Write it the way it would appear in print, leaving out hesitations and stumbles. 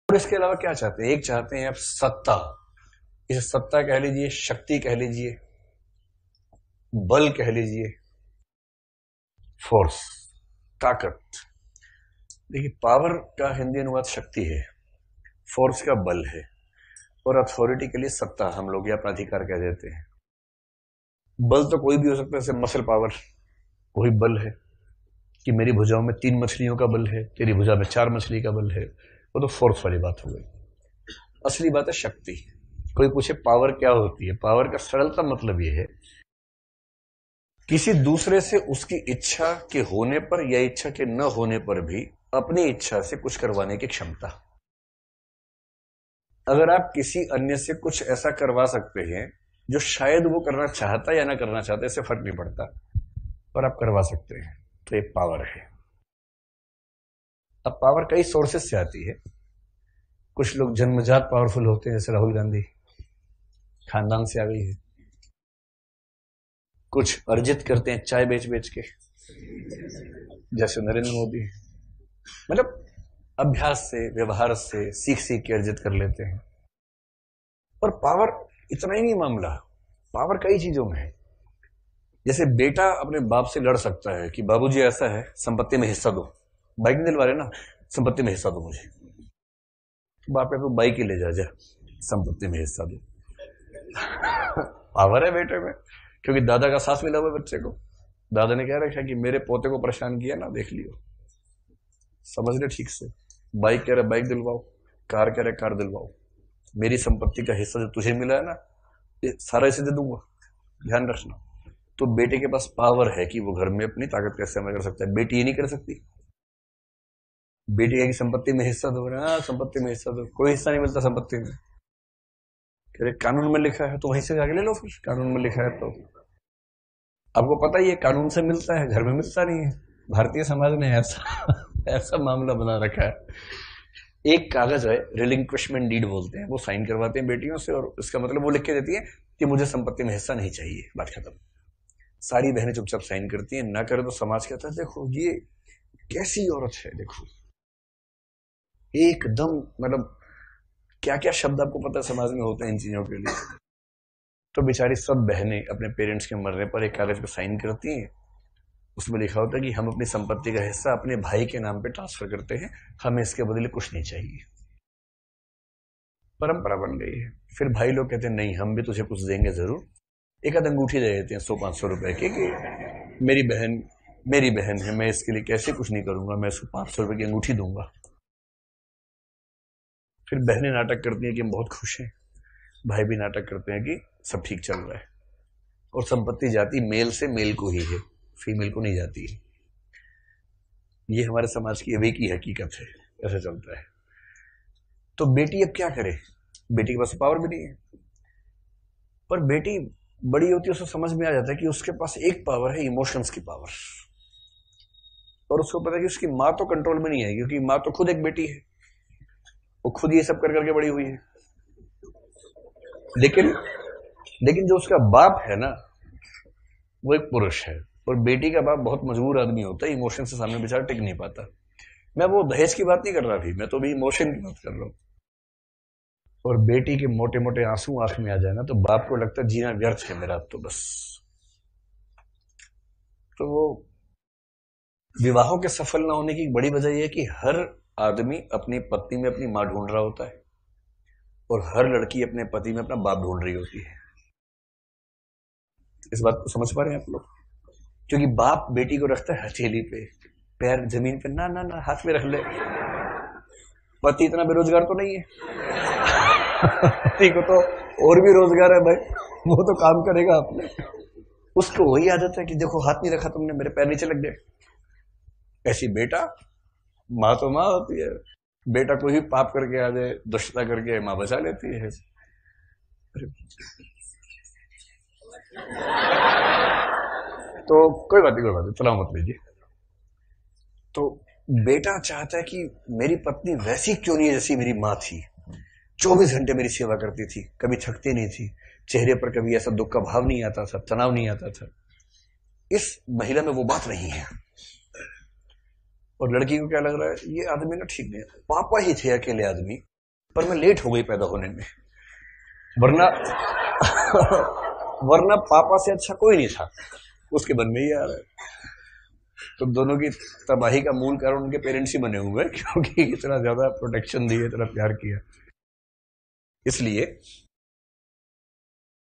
और इसके अलावा क्या चाहते हैं? एक चाहते हैं आप सत्ता, इसे सत्ता कह लीजिए, शक्ति कह लीजिए, बल कह लीजिए, फोर्स, ताकत। देखिए, पावर का हिंदी अनुवाद शक्ति है, फोर्स का बल है, और अथॉरिटी के लिए सत्ता हम लोग या अपना अधिकार कह देते हैं। बल तो कोई भी हो सकता है, जैसे मसल पावर, वही बल है कि मेरी भुजाओं में 3 मछलियों का बल है, तेरी भुजा में 4 मछली का बल है, वो तो फोर्स वाली बात हो गई। असली बात है शक्ति। कोई पूछे पावर क्या होती है? पावर का सरलता मतलब यह है किसी दूसरे से उसकी इच्छा के होने पर या इच्छा के न होने पर भी अपनी इच्छा से कुछ करवाने की क्षमता। अगर आप किसी अन्य से कुछ ऐसा करवा सकते हैं जो शायद वो करना चाहता या ना करना चाहता, इससे फर्क नहीं पड़ता, पर आप करवा सकते हैं, तो ये पावर है। अब पावर कई सोर्सेस से आती है। कुछ लोग जन्मजात पावरफुल होते हैं, जैसे राहुल गांधी, खानदान से आ गई है। कुछ अर्जित करते हैं चाय बेच बेच के, जैसे नरेंद्र मोदी। मतलब अभ्यास से, व्यवहार से, सीख सीख के अर्जित कर लेते हैं। और पावर इतना ही नहीं मामला, पावर कई चीजों में है। जैसे बेटा अपने बाप से लड़ सकता है कि बाबूजी ऐसा है, संपत्ति में हिस्सा दो। बाइक नहीं दिलवा रहे ना, संपत्ति में हिस्सा दो मुझे। बाप को बाइक ही ले जा, संपत्ति में हिस्सा दो। पावर है बेटे में, क्योंकि दादा का साथ मिला हुआ बच्चे को। दादा ने कह रखा कि मेरे पोते को परेशान किया ना, देख लियो, समझ ले ठीक से। बाइक कह रहा बाइक दिलवाओ, कार कह रहा कार दिलवाओ। मेरी संपत्ति का हिस्सा जो तुझे मिला है ना, ये सारा इसे दे दूंगा, ध्यान रखना। तो बेटे के पास पावर है कि वो घर में अपनी ताकत का इस्तेमाल कर सकता है। बेटी ये नहीं कर सकती। बेटी की संपत्ति में हिस्सा दो, हाँ संपत्ति में हिस्सा दो, कोई हिस्सा नहीं मिलता संपत्ति में। कह रहे कानून में लिखा है तो वहीं से जाके ले लो, फिर कानून में लिखा है तो। आपको पता ही है कानून से मिलता है, घर में मिलता नहीं है। भारतीय समाज ने ऐसा मामला बना रखा है। एक कागज है, रिलिंक्विशमेंट डीड बोलते हैं, वो साइन करवाते हैं बेटियों से, और इसका मतलब वो लिख के देती है कि मुझे संपत्ति में हिस्सा नहीं चाहिए, बात खत्म। सारी बहनें चुपचाप साइन करती हैं, ना करे तो समाज कहता है देखो ये कैसी औरत है, देखो एकदम, मतलब क्या क्या शब्द आपको पता है समाज में होते हैं इन चीजों के लिए। तो बेचारी सब बहनें अपने पेरेंट्स के मरने पर एक कागज पर साइन करती हैं। उसमें लिखा होता है कि हम अपनी संपत्ति का हिस्सा अपने भाई के नाम पे ट्रांसफर करते हैं, हमें इसके बदले कुछ नहीं चाहिए। परंपरा बन गई है। फिर भाई लोग कहते हैं नहीं, हम भी तुझे कुछ देंगे जरूर। एक आध अंगूठी दे देते हैं 100-500 रुपए की, कि मेरी बहन है, मैं इसके लिए कैसे कुछ नहीं करूंगा, मैं इसको 500 रुपए की अंगूठी दूंगा। फिर बहनें नाटक करती हैं कि हम बहुत खुश हैं, भाई भी नाटक करते हैं कि सब ठीक चल रहा है। और संपत्ति जाती मेल से मेल को ही है, फीमेल को नहीं जाती है। ये हमारे समाज की अभी की हकीकत है, ऐसा चलता है। तो बेटी अब क्या करे? बेटी के पास पावर भी नहीं है, पर बेटी बड़ी होती है, उसको समझ में आ जाता है कि उसके पास एक पावर है, इमोशंस की पावर। और उसको पता है कि उसकी माँ तो कंट्रोल में नहीं है, क्योंकि माँ तो खुद एक बेटी है, वो खुद ये सब कर करके बड़ी हुई है। लेकिन जो उसका बाप है ना, वो एक पुरुष है, और बेटी का बाप बहुत मजबूर आदमी होता है, इमोशन से सामने बेचारा टिक नहीं पाता। मैं वो दहेज की बात नहीं कर रहा थी, मैं तो भी इमोशन की बात कर रहा हूं। और बेटी के मोटे मोटे आंसू आंख में आ जाए ना, तो बाप को लगता है जीना व्यर्थ है मेरा, तो बस। तो वो विवाहों के सफल ना होने की बड़ी वजह यह है कि हर आदमी अपनी पत्नी में अपनी मां ढूंढ रहा होता है, और हर लड़की अपने पति में अपना बाप ढूंढ रही होती है। इस बात को समझ पा रहे हैं आप लोग? क्योंकि बाप बेटी को रखता है हथेली पे, पैर जमीन पे, ना ना ना हाथ में रख ले। पति इतना बेरोजगार तो नहीं है, पति को तो और भी रोजगार है भाई, वो तो काम करेगा अपने। उसको वही आदत है कि देखो हाथ नहीं रखा तुमने, मेरे पैर नीचे लग गए। ऐसी बेटा, माँ तो माँ होती है, बेटा कोई भी पाप करके आ जाए, दुष्टता करके, माँ बचा लेती है। तो कोई बात नहीं, तनाव मत लीजिए। तो बेटा चाहता है कि मेरी पत्नी वैसी क्यों नहीं है जैसी मेरी माँ थी, 24 घंटे मेरी सेवा करती थी, कभी थकती नहीं थी, चेहरे पर कभी ऐसा दुख का भाव नहीं आता था, तनाव नहीं आता था। इस महिला में वो बात नहीं है। और लड़की को क्या लग रहा है, ये आदमी ना ठीक नहीं है। पापा ही थे अकेले आदमी पर मैं लेट हो गई पैदा होने में, वरना वरना पापा से अच्छा कोई नहीं था। उसके मन में ही आ रहा है। तो दोनों की तबाही का मूल कारण उनके पेरेंट्स ही बने हुए हैं, क्योंकि इतना ज्यादा प्रोटेक्शन दिए, इतना प्यार किया। इसलिए